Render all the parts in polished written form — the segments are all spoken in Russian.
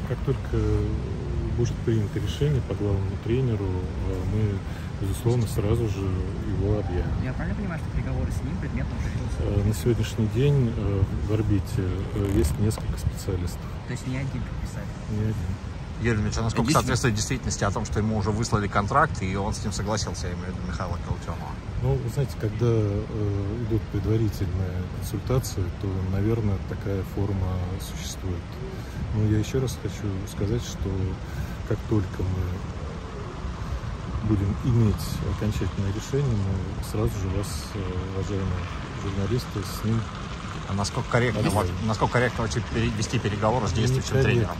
Как только будет принято решение по главному тренеру, мы, безусловно, сразу же его объявим. Я правильно понимаю, что переговоры с ним предметно уже? На сегодняшний день в орбите есть несколько специалистов. То есть не один подписали? Не один. Юрий Ильич, а насколько соответствует действительности о том, что ему уже выслали контракт, и он с ним согласился, я имею в виду Михаила Галактионова? Ну, вы знаете, когда идут предварительные консультации, то, наверное, такая форма существует. Но я еще раз хочу сказать, что как только мы будем иметь окончательное решение, мы сразу же вас, уважаемые журналисты, с ним... А насколько корректно вообще вести переговоры с действующим тренером?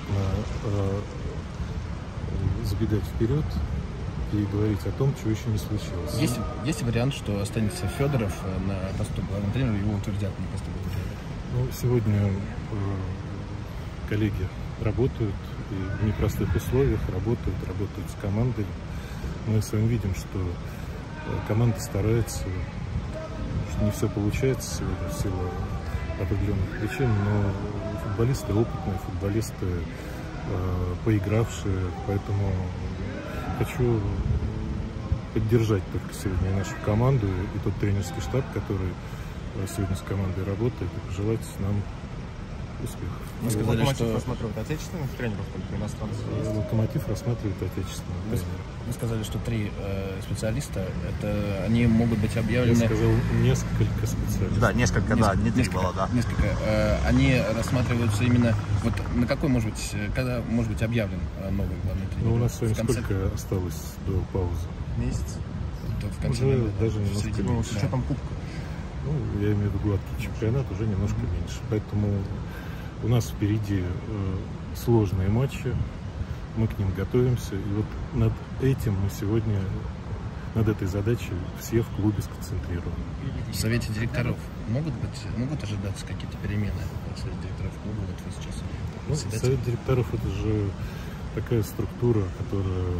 Забегать вперед и говорить о том, чего еще не случилось. Есть вариант, что останется Федоров на посту главного тренера, его утвердят на посту главного тренера? Ну, сегодня коллеги работают и в непростых условиях, работают с командой. Мы с вами видим, что команда старается, что не все получается сегодня в силу определенных причин, но футболисты опытные, футболисты поигравшие, поэтому хочу поддержать только сегодня нашу команду и тот тренерский штаб, который сегодня с командой работает, и пожелать нам успехов. Мы сказали, что рассматривают отечественных тренеров, только иностранцев. Локомотив рассматривает отечественных тренеров. Мы сказали, что 3 специалиста, это они могут быть объявлены... Я сказал несколько специалистов. Да, несколько, не 3 было, да. Несколько. Они рассматриваются именно... Вот на какой, может быть, когда может быть объявлен новый главный тренер? Ну, у нас с вами сколько осталось до паузы? Месяц. В конце уже даже немножко меньше. С учетом кубка. Ну, я имею в виду гладкий чемпионат, уже немножко меньше. Поэтому у нас впереди сложные матчи, мы к ним готовимся. И вот над этим мы сегодня, над этой задачей все в клубе сконцентрированы. В совете директоров могут ожидаться какие-то перемены в совете директоров клуба? Вот вы сейчас... Ну, совет директоров — это же такая структура, которая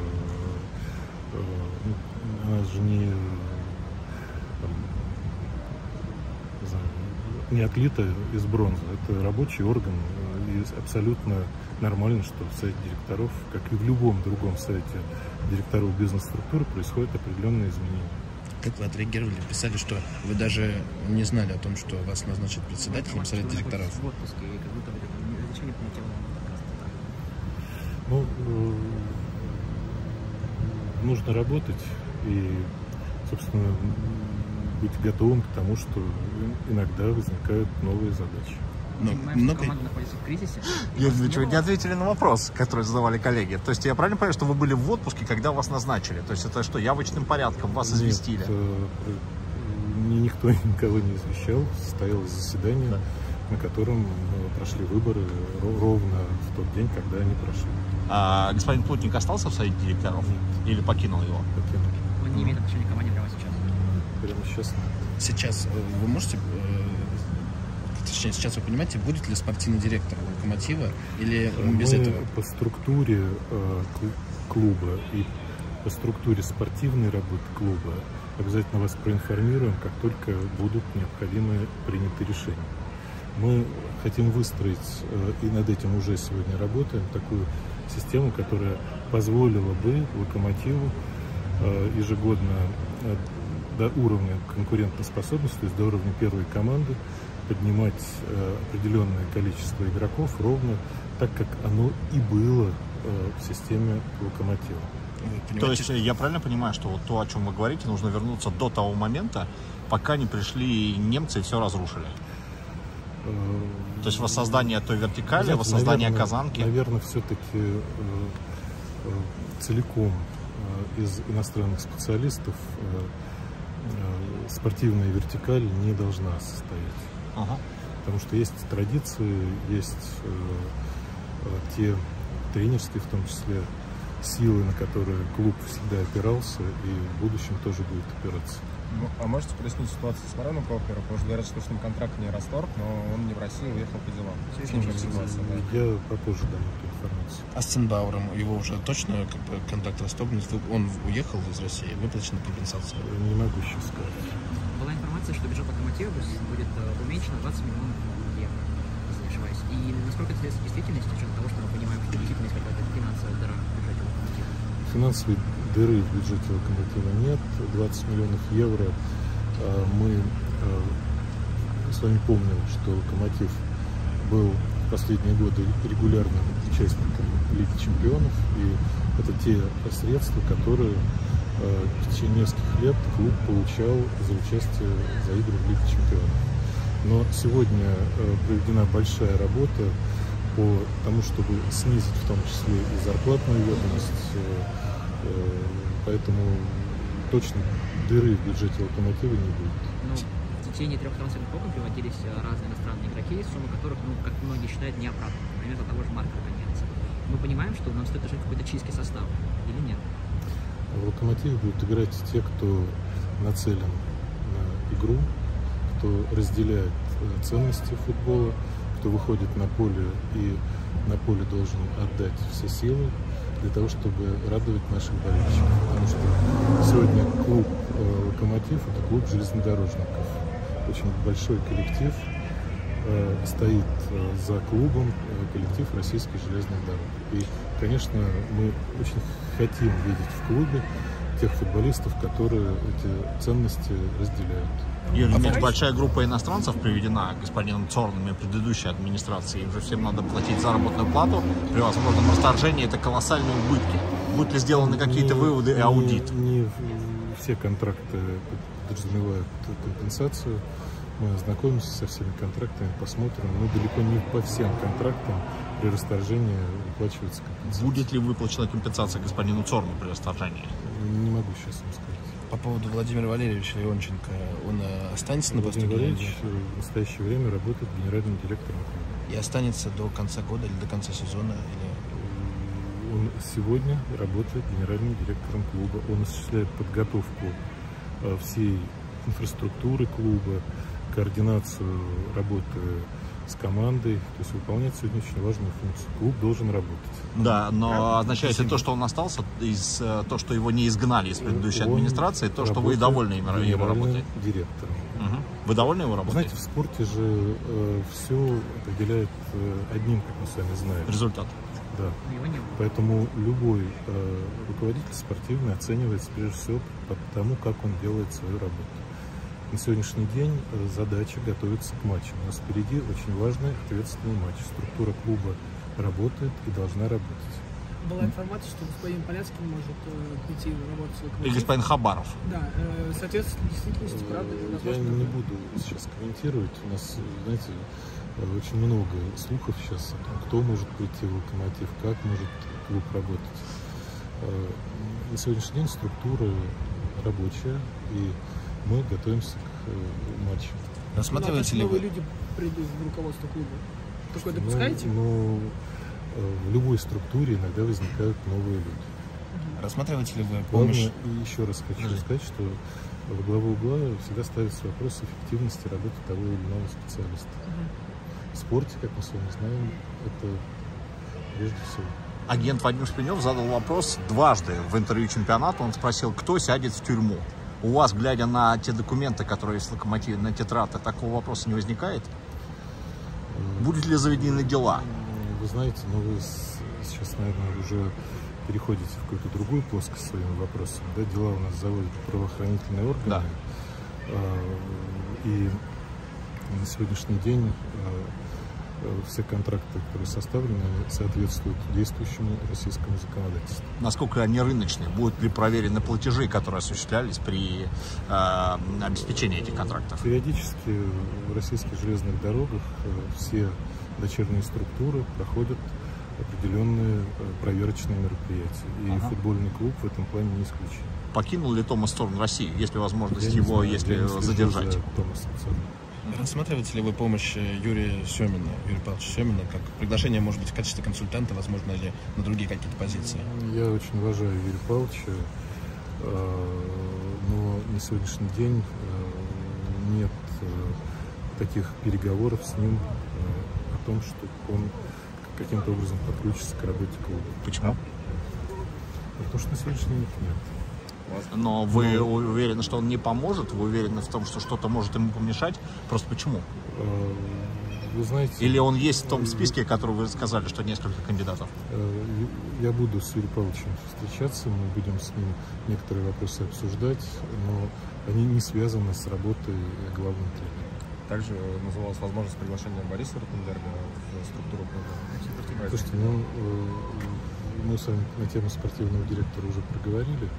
она же не отлита из бронзы. Это рабочий орган, и абсолютно нормально, что в совете директоров, как и в любом другом совете директоров бизнес-структуры, происходят определенные изменения. Как вы отреагировали? Писали, что вы даже не знали о том, что вас назначат председателем совета директоров. В отпуске, и как будто бы зачем не полетел на Ну, нужно работать и, собственно, быть готовым к тому, что иногда возникают новые задачи. Команда находится в кризисе. Юрий Ильич, вы не ответили на вопрос, который задавали коллеги. То есть я правильно понимаю, что вы были в отпуске, когда вас назначили? То есть это что, явочным порядком вас известили? Нет, никто никого не извещал. Состоялось заседание, да, на котором прошли выборы ровно в тот день, когда они прошли. А господин Плотник остался в совете директоров? Нет. Или покинул его? Покинул. Он не имеет отношения к команде прямо сейчас. Прямо сейчас нет. Сейчас вы можете... Точнее, сейчас вы понимаете, будет ли спортивный директор Локомотива или без этого? По структуре клуба и по структуре спортивной работы клуба обязательно вас проинформируем, как только будут необходимые приняты решения. Мы хотим выстроить, и над этим уже сегодня работаем, такую систему, которая позволила бы Локомотиву ежегодно до уровня конкурентоспособности, то есть до уровня первой команды, поднимать определенное количество игроков ровно так, как оно и было в системе Локомотива. То есть я правильно понимаю, что вот то, о чем вы говорите, нужно вернуться до того момента, пока не пришли немцы и все разрушили? То есть воссоздание той вертикали, знаете, воссоздание казанки? Наверное, все-таки целиком из иностранных специалистов спортивная вертикаль не должна состоять. Ага. Потому что есть традиции, есть те тренерские, в том числе, силы, на которые клуб всегда опирался и в будущем тоже будет опираться. Ну, а можете прояснить ситуацию с Мареном Кохлером? Потому что говорят, что с ним контракт не расторг, но он не в России, уехал по делам. С ним же ситуация, да? Я попозже дам эту информацию. А с Ценбауром его уже точно контракт расторгнут? Он уехал из России, выплачена компенсация? Не могу сейчас сказать. Была информация, что бюджет Локомотива будет уменьшен на 20 миллионов евро, если не ошибаюсь. И насколько это является действительностью, с учетом того, что мы понимаем, что действительно Финансовой дыры в бюджете «Локомотива» нет. 20 миллионов евро. Мы с вами помним, что «Локомотив» был в последние годы регулярным участником Лиги чемпионов. И это те средства, которые в течение нескольких лет клуб получал за участие за игры в Лиге чемпионов. Но сегодня проведена большая работа по тому, чтобы снизить в том числе и зарплатную ведомость. Поэтому точно дыры в бюджете «Локомотива» не будет. Ну, в течение 3 трансферных окон приводились разные иностранные игроки, суммы которых, ну, как многие считают, неоправданными. Например, за того же Марка Конец. Мы понимаем, что нам стоит уже какой-то чистый состав, или нет? В «Локомотиве» будут играть те, кто нацелен на игру, кто разделяет ценности футбола, кто выходит на поле и на поле должен отдать все силы для того, чтобы радовать наших болельщиков. Потому что сегодня клуб «Локомотив» — это клуб железнодорожников. Очень большой коллектив стоит за клубом, коллектив российской железной дороги. И, конечно, мы очень хотим видеть в клубе тех футболистов, которые эти ценности разделяют. Юрий, большая группа иностранцев приведена господином Цорном и предыдущей администрацией. Им же всем надо платить заработную плату. При возможном расторжении это колоссальные убытки. Будут ли сделаны какие-то выводы и аудит? Не все контракты подразумевают компенсацию. Мы ознакомимся со всеми контрактами, посмотрим. Но далеко не по всем контрактам при расторжении выплачивается компенсация. Будет ли выплачена компенсация господину Цорну при расторжении? Не могу сейчас вам сказать. По поводу Владимира Валерьевича Леонченко, он останется на посту? Владимир Валерьевич в настоящее время работает генеральным директором клуба. И останется до конца года или до конца сезона? Или... Он сегодня работает генеральным директором клуба. Он осуществляет подготовку всей инфраструктуры клуба, координацию работы с командой, то есть выполняет сегодня очень важную функцию. Клуб должен работать. Да, но означает ли то, что он остался, то, что его не изгнали из предыдущей администрации, то, что вы довольны его работой? Директором. Угу. Вы довольны его работой? Знаете, в спорте же все определяет одним, как мы с вами знаем. Результат. Да. Поэтому любой руководитель спортивный оценивается прежде всего по тому, как он делает свою работу. На сегодняшний день задача готовиться к матчу. У нас впереди очень важный, ответственный матч. Структура клуба работает и должна работать. Была информация, что господин Поляцкий может прийти работать в «Локомотив». И господин Хабаров. Да, соответственно, действительности, правда? Я не буду сейчас комментировать. У нас, знаете, очень много слухов сейчас о том, кто может прийти в «Локомотив», как может клуб работать. На сегодняшний день структура рабочая, и мы готовимся к матчу. Рассматриваете ли новые вы? люди придут в руководство клуба? Такое допускаете? В любой структуре иногда возникают новые люди. Рассматриваете ли вы помощь? Главное, и еще раз хочу сказать, что во главу угла всегда ставится вопрос эффективности работы того или иного специалиста. В спорте, как мы с вами знаем, это прежде всего. Агент Вадим Шпинев задал вопрос дважды в интервью чемпионата. Он спросил, кто сядет в тюрьму. У вас, глядя на те документы, которые есть в «Локомотиве», на тетрады, такого вопроса не возникает? Будут ли заведены дела? Вы знаете, вы сейчас, наверное, уже переходите в какую-то другую плоскость своим вопросом. Да, дела у нас заводят правоохранительные органы. Да. И на сегодняшний день все контракты, которые составлены, соответствуют действующему российскому законодательству. Насколько они рыночные? Будут ли проверены платежи, которые осуществлялись при обеспечении этих контрактов? Периодически в российских железных дорогах все дочерние структуры проходят определенные проверочные мероприятия. И футбольный клуб в этом плане не исключение. Покинул ли Томас Цорн Россию? Есть ли возможность его, если задержать? Рассматриваете ли вы помощь Юрия Павловича Семина, как приглашение, может быть, в качестве консультанта, возможно, или на другие какие-то позиции? Я очень уважаю Юрия Павловича, но на сегодняшний день нет таких переговоров с ним о том, что он каким-то образом подключится к работе клуба. Почему? Потому что на сегодняшний день нет. Но вы уверены, что он не поможет? Вы уверены в том, что что-то может ему помешать? Просто почему? Вы знаете... Или он есть в том списке, который вы сказали, что несколько кандидатов? Я буду с Юрием Павловичем встречаться, мы будем с ним некоторые вопросы обсуждать, но они не связаны с работой главного тренера. Также называлась возможность приглашения Бориса Ротенберга в структуру клуба. Слушайте, мы с вами на тему спортивного директора уже проговорили.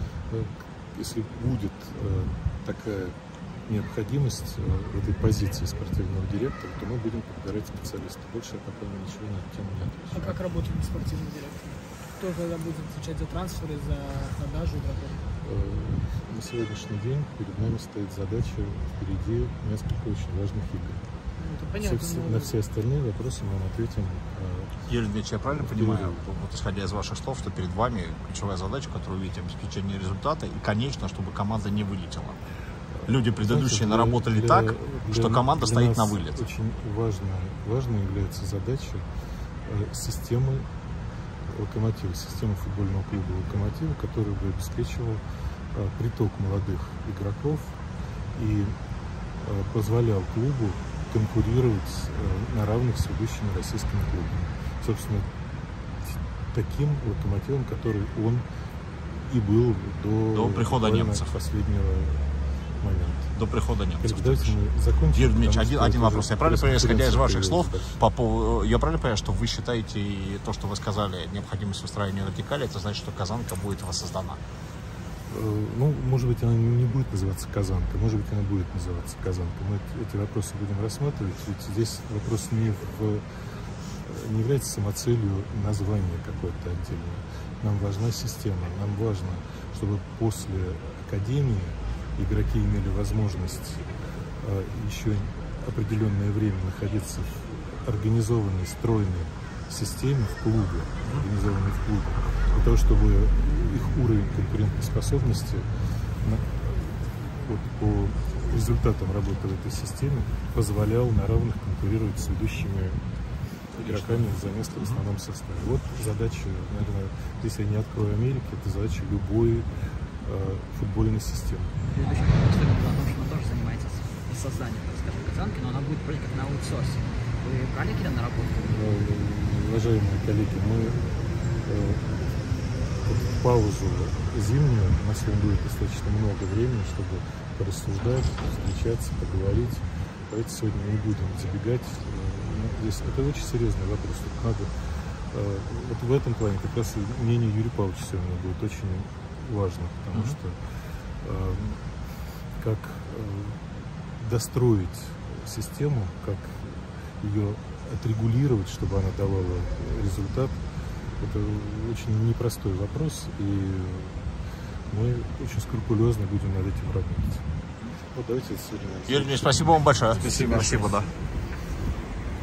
Если будет такая необходимость в этой позиции спортивного директора, то мы будем подбирать специалистов. Больше я пока ничего на эту тему не отвечу. А как работает спортивный директор? Кто тогда будет отвечать за трансферы, за продажу игроков? На сегодняшний день перед нами стоит задача, впереди несколько очень важных игр. Это понятно, На все остальные вопросы мы вам ответим. Юрий Дмитриевич, я правильно понимаю, вот исходя из ваших слов, что перед вами ключевая задача, которую вы видите, обеспечение результата, и, конечно, чтобы команда не вылетела? Люди предыдущие наработали так, что команда стоит на вылет. Очень важной является задача системы Локомотива, системы футбольного клуба Локомотива, который бы обеспечивал приток молодых игроков и позволял клубу конкурировать на равных с ведущими российскими клубами. Собственно, таким Локомотивом, который он и был до прихода немцев. Последнего момента. До прихода немцев. Давайте мы закончим. Юрий Дмитриевич, один вопрос. Я правильно понимаю, исходя из ваших слов, я правильно понимаю, что вы считаете то, что вы сказали, необходимость выстраивания вертикали, это значит, что Казанка будет воссоздана? Ну, может быть, она не будет называться Казанка, может быть, она будет называться Казанка. Мы эти вопросы будем рассматривать, ведь здесь вопрос не является самоцелью названия какое-то отдельное. Нам важна система, нам важно, чтобы после академии игроки имели возможность еще определенное время находиться в организованной, стройной системе в клубе, организованной в клубе, для того, чтобы их уровень конкурентоспособности по результатам работы в этой системе позволял на равных конкурировать с ведущими игроками за место в основном составе. Вот задача, наверное, здесь я не открою Америки, это задача любой футбольной системы. Следующий вопрос, потому что она тоже занимается созданием, так скажем, Казанки, но она будет вроде как на аутсорсе. Вы брали какие-то наработки? Уважаемые коллеги, мы в паузу зимнюю, у нас сегодня будет достаточно много времени, чтобы порассуждать, встречаться, поговорить. Давайте сегодня не будем забегать. Здесь это очень серьезный вопрос. Тут надо, вот в этом плане как раз мнение Юрия Павловича сегодня будет очень важно, потому что как достроить систему, как ее отрегулировать, чтобы она давала результат, это очень непростой вопрос, и мы очень скрупулезно будем над этим работать. Вот давайте сегодня... Юрий, спасибо вам большое. Спасибо, да.